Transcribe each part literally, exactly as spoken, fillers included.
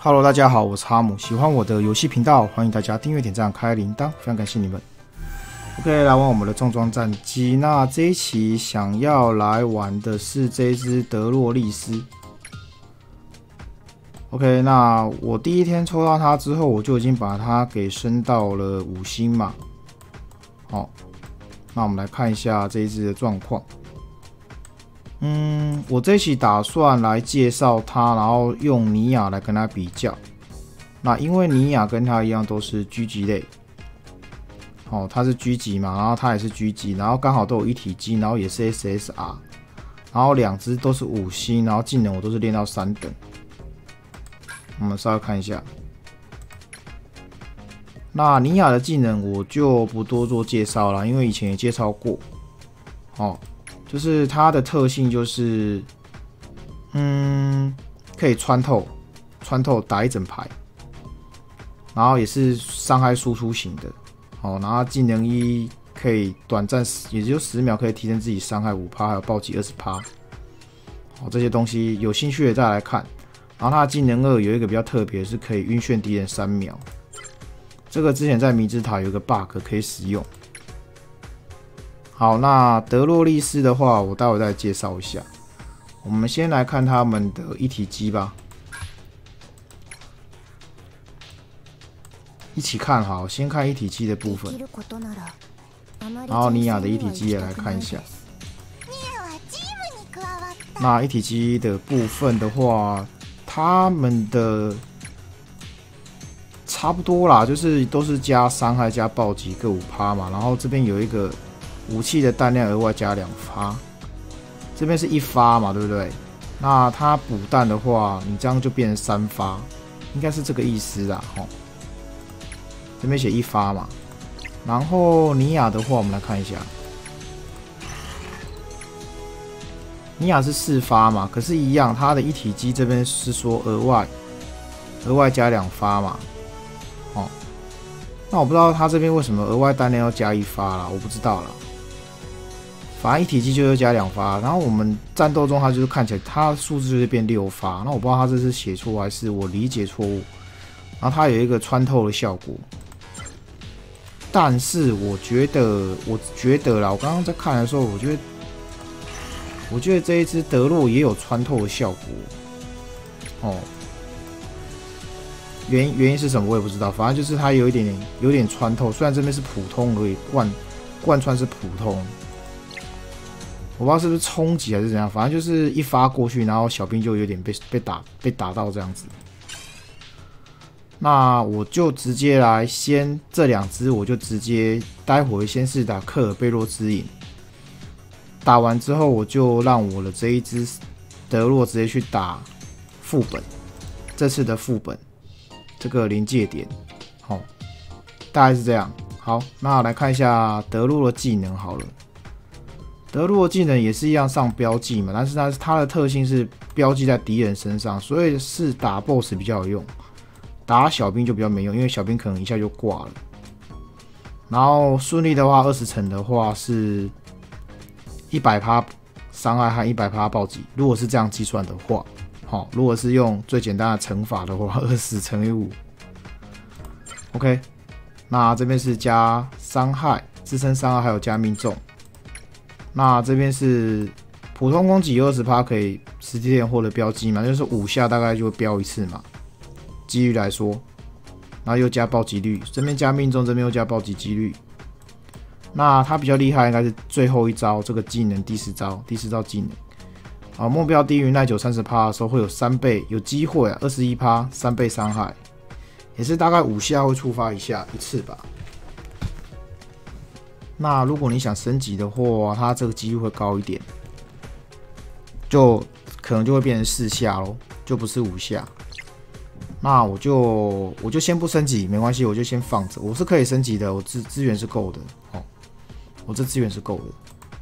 Hello， 大家好，我是哈姆。喜欢我的游戏频道，欢迎大家订阅、点赞、开铃铛，非常感谢你们。OK， 来玩我们的重装战机。那这一期想要来玩的是这只德洛丽丝。OK， 那我第一天抽到它之后，我就已经把它给升到了五星嘛。好，那我们来看一下这一只的状况。嗯，我这一期打算来介绍它，然后用尼亚来跟它比较。那因为尼亚跟它一样都是狙击类，哦，它是狙击嘛，然后它也是狙击，然后刚好都有一体机，然后也是 S S R， 然后两只都是五星，然后技能我都是练到三等。我们稍微看一下，那尼亚的技能我就不多做介绍了，因为以前也介绍过，哦。就是它的特性就是，嗯，可以穿透，穿透打一整排，然后也是伤害输出型的，哦，然后技能一可以短暂，也就十秒可以提升自己伤害 百分之五， 还有暴击 百分之二十， 哦，这些东西有兴趣的再来看。然后它的技能二有一个比较特别，是可以晕眩敌人三秒，这个之前在迷之塔有一个 bug 可以使用。好，那德洛丽丝的话，我待会再介绍一下。我们先来看他们的一体机吧，一起看好。先看一体机的部分，然后尼亚的一体机也来看一下。那一体机的部分的话，他们的差不多啦，就是都是加伤害加暴击各 百分之五 嘛，然后这边有一个。武器的弹量额外加两发，这边是一发嘛，对不对？那它补弹的话，你这样就变成三发，应该是这个意思啦，吼。这边写一发嘛，然后尼亚的话，我们来看一下，尼亚是四发嘛，可是，一样，它的一体机这边是说额外额外加两发嘛，哦。那我不知道它这边为什么额外弹量要加一发啦，我不知道啦。反正一体机就是加两发，然后我们战斗中它就是看起来它数字就是变六发，那我不知道它这是写错还是我理解错误。然后它有一个穿透的效果，但是我觉得，我觉得啦，我刚刚在看的时候，我觉得，我觉得这一只德洛也有穿透的效果，哦。原因原因是什么我也不知道，反正就是它有一点点有点穿透，虽然这边是普通而已，贯贯穿是普通。我不知道是不是冲击还是怎样，反正就是一发过去，然后小兵就有点被被打被打到这样子。那我就直接来先这两只，我就直接待会先是打克尔贝洛之影，打完之后我就让我的这一只德洛直接去打副本，这次的副本这个临界点，好，大概是这样。好，那来看一下德洛的技能好了。德洛技能也是一样上标记嘛，但是它它的特性是标记在敌人身上，所以是打 B O S S 比较有用，打小兵就比较没用，因为小兵可能一下就挂了。然后顺利的话，二十层的话是 百分之百 伤害和 百分之百 暴击，如果是这样计算的话，好，如果是用最简单的乘法的话，二十乘以五 ，OK， 那这边是加伤害、自身伤害还有加命中。那这边是普通攻击有 百分之二十 可以实际点获得标记嘛，就是五下大概就会标一次嘛，几率来说，然后又加暴击率，这边加命中，这边又加暴击几率。那它比较厉害应该是最后一招这个技能第四招，第四招技能，啊，目标低于耐久 百分之三十 的时候会有三倍，有机会啊 百分之二十一 三倍伤害，也是大概五下会触发一下一次吧。那如果你想升级的话，它这个几率会高一点，就可能就会变成四下咯，就不是五下。那我就我就先不升级，没关系，我就先放着。我是可以升级的，我资资源是够的哦，我这资源是够的。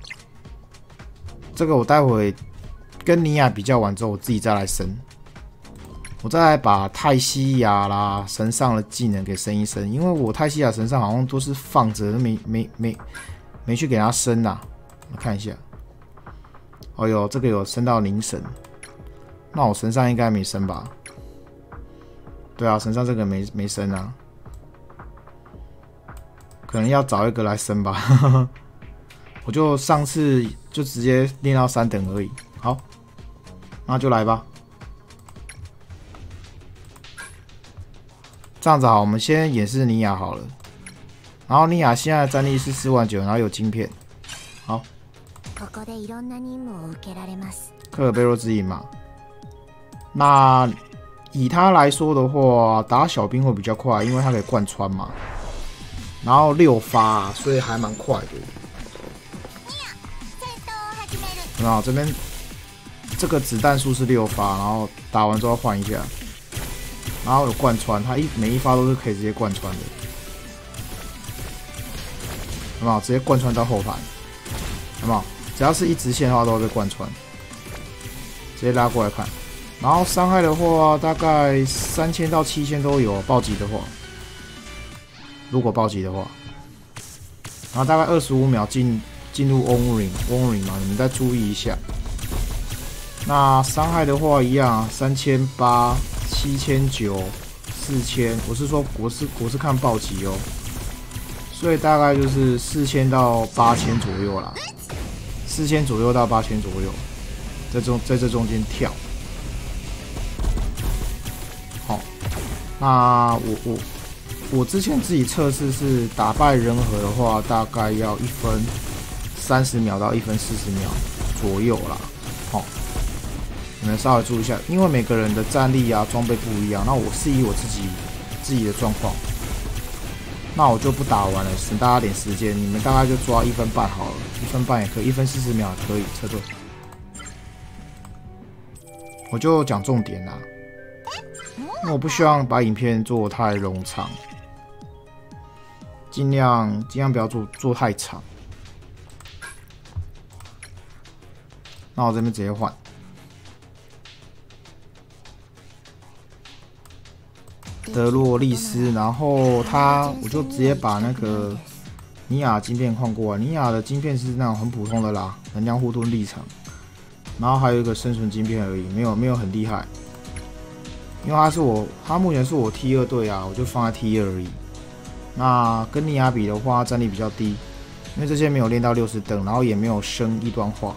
这个我待会跟尼亚比较完之后，我自己再来升。我再来把泰西亚啦神上的技能给升一升，因为我泰西亚神上好像都是放着，没没没没去给它升呐、啊。我看一下，哦哟，这个有升到灵神，那我神上应该没升吧？ 对啊，神上这个没没升啊，可能要找一个来升吧。我就上次就直接练到三等而已。好，那就来吧。这样子好，我们先演示尼亚好了。然后尼亚现在的战力是四万九，然后有晶片。好。克尔贝洛之影嘛。那以他来说的话，打小兵会比较快，因为他可以贯穿嘛。然后六发，所以还蛮快的。有没有？这边这个子弹数是六发，然后打完之后换一下，然后有贯穿，它一每一发都是可以直接贯穿的。有没有？直接贯穿到后排？有没有？只要是一直线的话，都会被贯穿。直接拉过来看。然后伤害的话，大概三千到七千都有，暴击的话，如果暴击的话，然后大概二十五秒进进入 on ring on ring 嘛，你们再注意一下。那伤害的话一样，三千八、七千九、四千，我是说我是我是看暴击哦，所以大概就是四千到八千左右啦，四千左右到八千左右，在中在这中间跳。好，那我我我之前自己测试是打败人和的话，大概要一分三十秒到一分四十秒左右啦。好，你们稍微注意一下，因为每个人的战力啊、装备不一样。那我是以我自己自己的状况，那我就不打完了，省大家点时间。你们大概就抓一分半好了，一分半也可以，一分四十秒也可以撤退。我就讲重点啦。因为我不希望把影片做太冗长，尽量尽量不要做做太长。那我这边直接换，德洛丽丝，然后他我就直接把那个尼亚晶片换过来。尼亚的晶片是那种很普通的啦，能量护盾立场，然后还有一个生存晶片而已，没有没有很厉害。因为他是我，他目前是我 T 二队啊，我就放在 T 二而已。那跟尼亚比的话，战力比较低，因为这些没有练到六十等，然后也没有升异端化。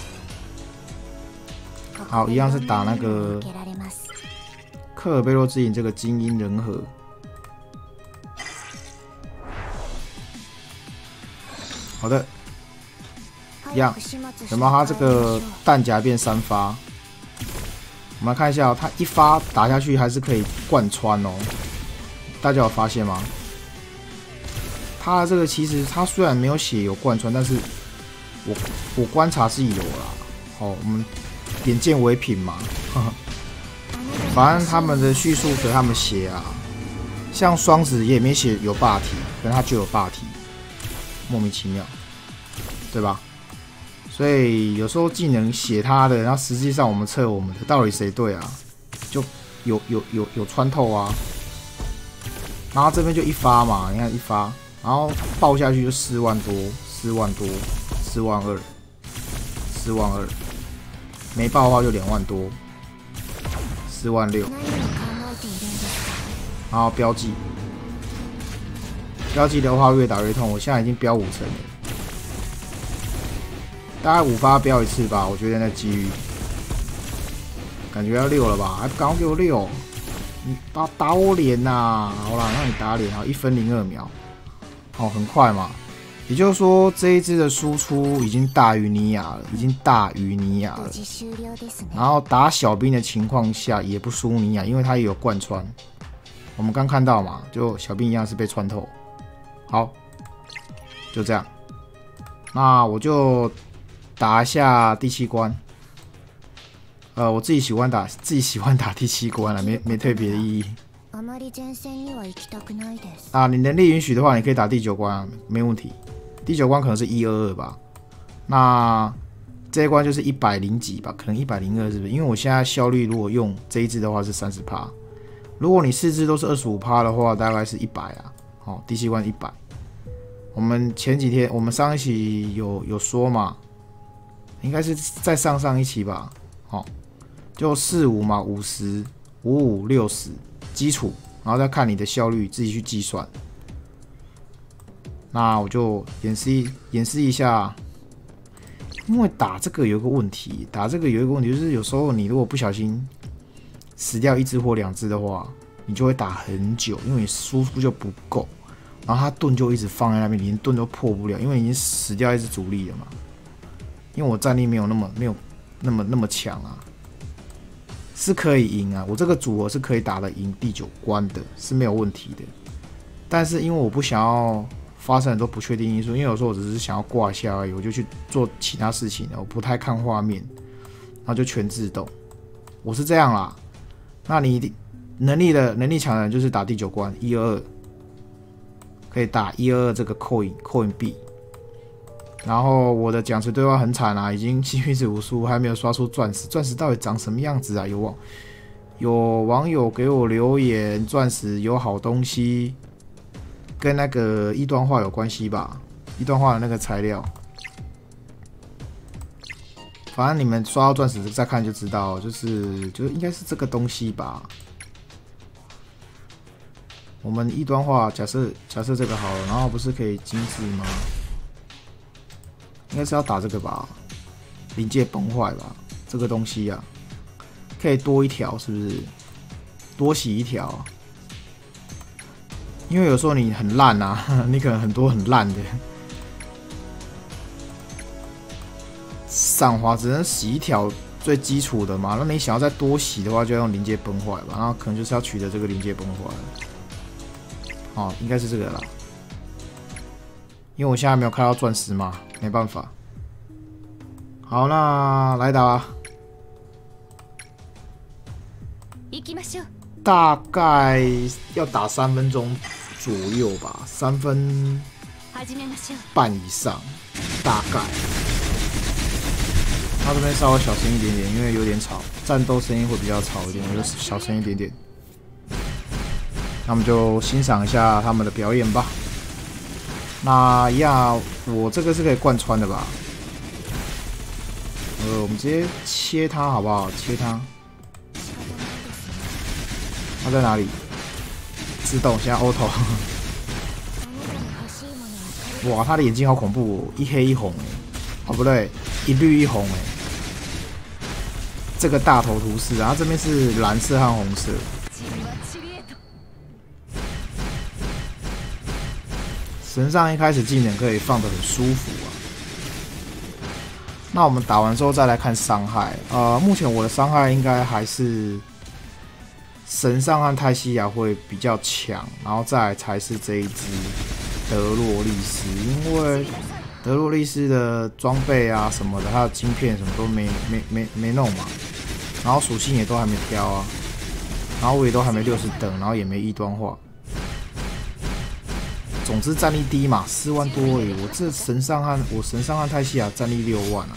好，一样是打那个克尔贝洛之影这个精英人和。好的，一样，有没有他这个弹夹变三发？我们来看一下、哦，它一发打下去还是可以贯穿哦。大家有发现吗？它的这个其实它虽然没有写有贯穿，但是我我观察是有啦。哦，我们眼见为凭嘛。呵呵反正他们的叙述随他们写啊，像双子也没写有霸体，可是他就有霸体，莫名其妙，对吧？所以有时候技能写他的，然后实际上我们测我们的，到底谁对啊？就有有有有穿透啊。然后这边就一发嘛，你看一发，然后爆下去就四万多，四万多，四万二，四万二，没爆的话就两万多，四万六。然后标记，标记的话越打越痛，我现在已经标五成了。大概五发标一次吧，我觉得那机遇，感觉要六了吧？还不赶快给我六！你打打我脸呐、啊！好啦，让你打脸啊！一分零二秒，哦，很快嘛。也就是说，这一支的输出已经大于尼亚了，已经大于尼亚了。然后打小兵的情况下也不输尼亚，因为他也有贯穿。我们刚看到嘛，就小兵一样是被穿透。好，就这样。那我就。打一下第七关，呃，我自己喜欢打，自己喜欢打第七关了，没没特别的意义。啊，你能力允许的话，你可以打第九关啊，没问题。第九关可能是一二二吧，那这一关就是一百零几吧，可能一百零二是不是？因为我现在效率如果用这一支的话是三十趴，如果你四支都是二十五趴的话，大概是一百啊。好、哦，第七关一百。我们前几天，我们上一期有有说嘛。应该是再上上一期吧，好、哦，就四五嘛，五十、五五、六十， 基础，然后再看你的效率，自己去计算。那我就演示演示一下，因为打这个有一个问题，打这个有一个问题就是有时候你如果不小心死掉一只或两只的话，你就会打很久，因为你输出就不够，然后他盾就一直放在那边，连盾都破不了，因为已经死掉一只主力了嘛。因为我战力没有那么没有那么那么强啊。是可以赢啊，我这个组合是可以打得赢第九关的，是没有问题的。但是因为我不想要发生很多不确定因素，因为有时候我只是想要挂下而已，我就去做其他事情了，我不太看画面，然后就全自动。我是这样啦。那你能力的能力强的人就是打第九关一二二，可以打一二二这个 coin coin 币。然后我的讲词对话很惨啊，已经幸运值无数，还没有刷出钻石。钻石到底长什么样子啊？有网有网友给我留言，钻石有好东西，跟那个异端化有关系吧？异端化的那个材料，反正你们刷到钻石再看就知道，就是就应该是这个东西吧。我们异端化，假设假设这个好了，然后不是可以精致吗？应该是要打这个吧，临界崩坏吧，这个东西啊，可以多一条，是不是？多洗一条，因为有时候你很烂啊，你可能很多很烂的，散滑只能洗一条最基础的嘛。那你想要再多洗的话，就要用临界崩坏吧，然后可能就是要取得这个临界崩坏。哦，应该是这个啦。因为我现在还没有开到钻石嘛，没办法。好，那来打吧。大概要打三分钟左右吧，三分半以上，大概。他这边稍微小声一点点，因为有点吵，战斗声音会比较吵一点，我就小声一点点。那我们就欣赏一下他们的表演吧。那一样，我这个是可以贯穿的吧？呃，我们直接切它好不好？切它。它在哪里？自动，现在 auto。哇，他的眼睛好恐怖哦，一黑一红哎，哦不对，一绿一红哎。这个大头图示，然后这边是蓝色和红色。神上一开始技能可以放得很舒服啊。那我们打完之后再来看伤害，呃，目前我的伤害应该还是神上和泰西亚会比较强，然后再来才是这一只德洛丽丝，因为德洛丽丝的装备啊什么的，它的晶片什么都没没没没弄嘛，然后属性也都还没挑啊，然后我也都还没六十等，然后也没异端化。总之战力低嘛，四万多而已。我这神上和我神上和泰西亚战力六万啊，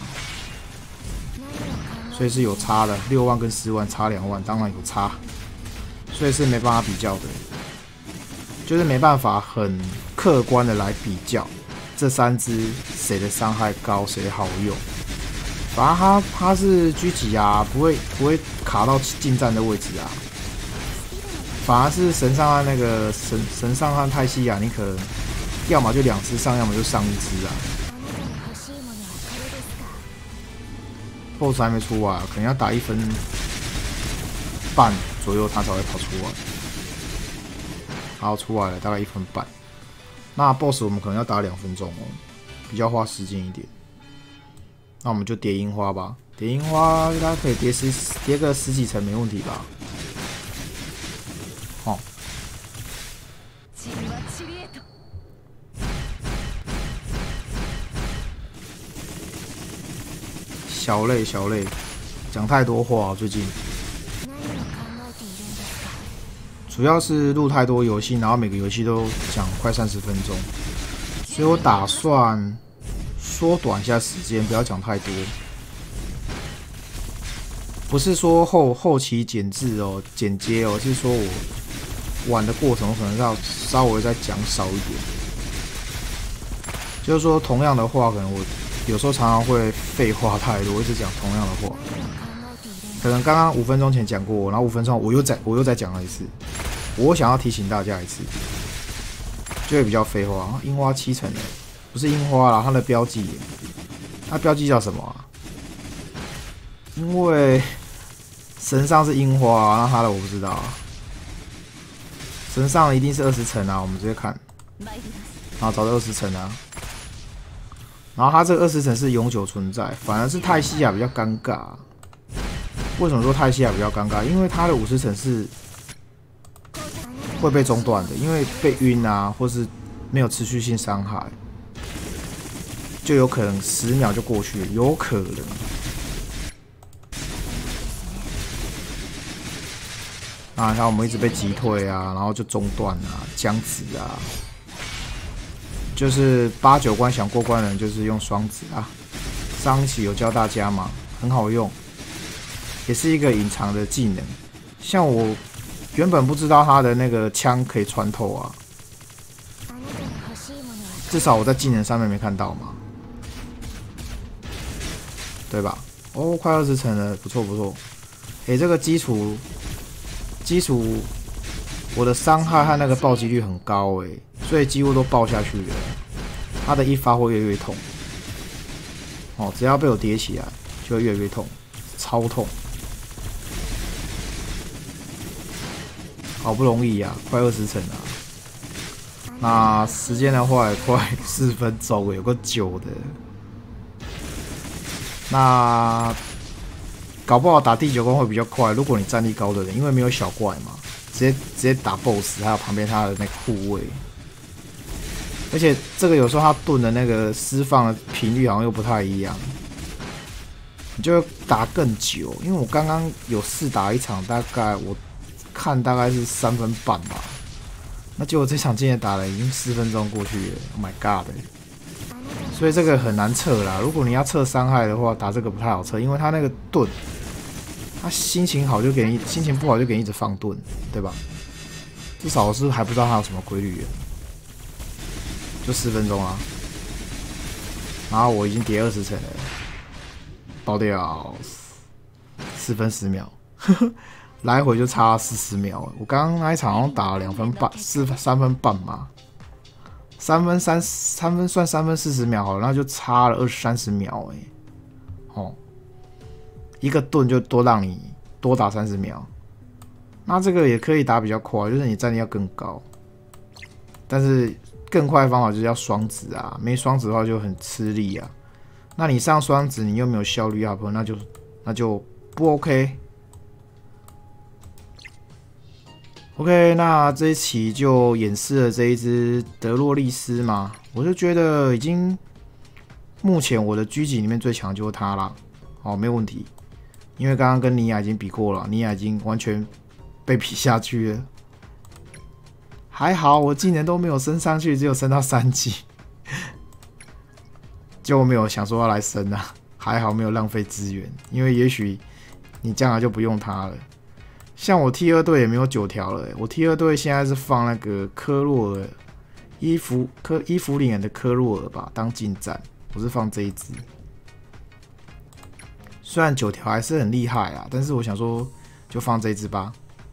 所以是有差的，六万跟四万差两万，当然有差，所以是没办法比较的，就是没办法很客观的来比较这三只谁的伤害高，谁好用。反正他他是狙击啊，不会不会卡到近战的位置啊。反而是神上和那个神神上和泰西亚，你可能要么就两只上，要么就上一只啊。B O S S 还没出来，可能要打一分半左右，它才会跑出来。好，出来了，大概一分半。那 B O S S 我们可能要打两分钟哦，比较花时间一点。那我们就叠樱花吧，叠樱花大家可以叠十叠个十几层没问题吧？哦。小累小累，讲太多话、啊、最近。主要是录太多游戏，然后每个游戏都讲快三十分钟，所以我打算缩短一下时间，不要讲太多。不是说后后期剪制哦、剪接哦，是说我玩的过程我可能要稍微再讲少一点。就是说同样的话，可能我有时候常常会废话太多，一直讲同样的话。可能刚刚五分钟前讲过，然后五分钟我又再我又再讲了一次。 我想要提醒大家一次，就会比较废话。樱花七成的，不是樱花啦，它的标记，它标记叫什么啊？因为神上是樱花、啊，那它的我不知道啊。神上一定是二十层啊，我们直接看，然后找到二十层啊。然后它这个二十层是永久存在，反而是泰西亚比较尴尬、啊。为什么说泰西亚比较尴尬？因为它的五十层是会被中断的，因为被晕啊，或是没有持续性伤害，就有可能十秒就过去了，有可能。啊，然后我们一直被击退啊，然后就中断啊，僵直啊。就是八九关想过关的人，就是用双子啊。上一期有教大家嘛，很好用，也是一个隐藏的技能。像我原本不知道他的那个枪可以穿透啊，至少我在技能上面没看到嘛，对吧？哦，快二十层了，不错不错。诶、欸，这个基础基础，我的伤害和那个暴击率很高诶、欸。所以几乎都爆下去了，他的一发会越来越痛。哦，只要被我叠起来，就会越来越痛，超痛。好不容易啊，快二十层了。那时间的话也快四分钟，有个久的。那搞不好打第九关会比较快，如果你战力高的人，因为没有小怪嘛，直接直接打 B O S S， 还有旁边他的那个护卫。而且这个有时候他盾的那个释放的频率好像又不太一样，你就打更久。因为我刚刚有试打一场，大概我看大概是三分半吧，那结果这场今天打了已经四分钟过去了 ，Oh my god！ 所以这个很难测啦。如果你要测伤害的话，打这个不太好测，因为他那个盾，他心情好就给你，心情不好就给你一直放盾，对吧？至少我是还不知道他有什么规律的。就四分钟啊，然后我已经叠二十层了，爆掉，四分十秒，呵呵，来回就差四十秒。我刚刚那一场好像打了两分半，四三分半嘛，三分三三分算三分四十秒好了，那就差了二三十秒哎、欸，哦，一个盾就多让你多打三十秒，那这个也可以打比较快，就是你战力要更高，但是。更快的方法就是要双子啊，没双子的话就很吃力啊。那你上双子，你又没有效率 up， 那就那就不 OK。OK， 那这一期就演示了这一只德洛丽丝嘛，我就觉得已经目前我的狙击里面最强就是它啦，哦，没有问题，因为刚刚跟尼亚已经比过了，尼亚已经完全被比下去了。还好我技能都没有升上去，只有升到三级，就没有想说要来升啊。还好没有浪费资源，因为也许你将来就不用它了。像我 T 二队也没有九条了、欸，我 T 二队现在是放那个科洛尔伊芙科伊芙领人的科洛尔吧当近战，我是放这一只。虽然九条还是很厉害啊，但是我想说就放这一只吧。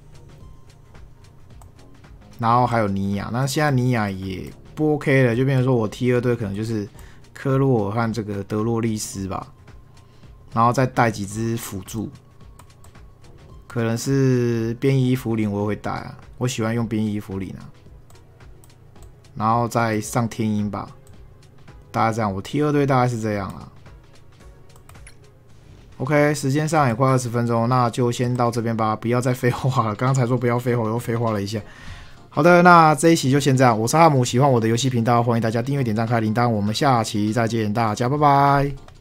然后还有尼亚，那现在尼亚也不 OK 了，就变成说我 T 二队可能就是科洛尔和这个德洛丽丝吧，然后再带几只辅助，可能是变异符领我也会带啊，我喜欢用变异符领啊，然后再上天鹰吧，大概这样，我 T 二队大概是这样啦。OK， 时间上也快二十分钟，那就先到这边吧，不要再废话了。刚刚才说不要废话，又废话了一下。好的，那这一期就先这样。我是哈姆，喜欢我的游戏频道，欢迎大家订阅、点赞、开铃铛。我们下期再见，大家拜拜。